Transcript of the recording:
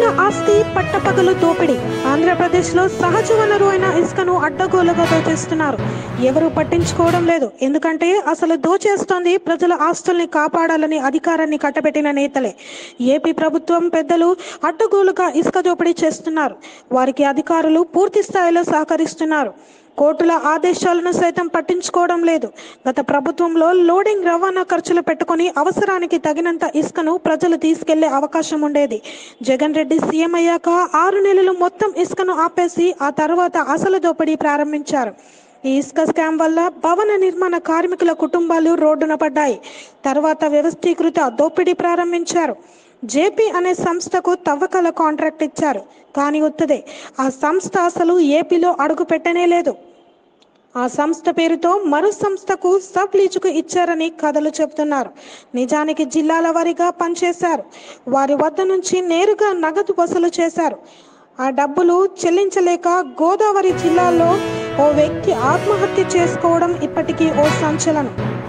ఆస్తి పట్టపగలు దోపిడీ. ఆంధ్రప్రదేశ్లో సహజ వనరు అయిన ఇసుకను అడ్డగోలుగా దోచేస్తున్నారు. ఎవరు పట్టించుకోవడం లేదు. ఎందుకంటే అసలు దోచేస్తోంది ప్రజల ఆస్తుల్ని కాపాడాలని అధికారాన్ని కట్టబెట్టిన నేతలే. ఏపీ ప్రభుత్వం పెద్దలు అడ్డగోలుగా ఇసుక దోపిడీ చేస్తున్నారు. వారికి అధికారులు పూర్తి స్థాయిలో సహకరిస్తున్నారు. కోర్టుల ఆదేశాలను సైతం పట్టించుకోవడం లేదు. గత ప్రభుత్వంలో లోడింగ్ రవాణా ఖర్చులు పెట్టుకుని అవసరానికి తగినంత ఇసుకను ప్రజలు తీసుకెళ్లే అవకాశం ఉండేది. జగన్ రెడ్డి సీఎం అయ్యాక 6 నెలలు మొత్తం ఇసుకను ఆపేసి ఆ తర్వాత అసలు దోపిడీ ప్రారంభించారు. ఈ ఇసుక స్కామ్ వల్ల భవన నిర్మాణ కార్మికుల కుటుంబాలు రోడ్డున పడ్డాయి. తర్వాత వ్యవస్థీకృత దోపిడీ ప్రారంభించారు. జేపీ అనే సంస్థకు తవ్వకాల కాంట్రాక్ట్ ఇచ్చారు. కానీ ఉత్తదే. ఆ సంస్థ అసలు ఏపీలో అడుగు పెట్టనే లేదు. ఆ సంస్థ పేరుతో మరో సంస్థకు సబ్ లీజుకు ఇచ్చారని కథలు చెబుతున్నారు. నిజానికి జిల్లాల వారీగా పనిచేశారు. వారి వద్ద నుంచి నేరుగా నగదు వసూలు చేశారు. ఆ డబ్బులు చెల్లించలేక గోదావరి జిల్లాలో ఓ వ్యక్తి ఆత్మహత్య చేసుకోవడం ఇప్పటికీ ఓ సంచలనం.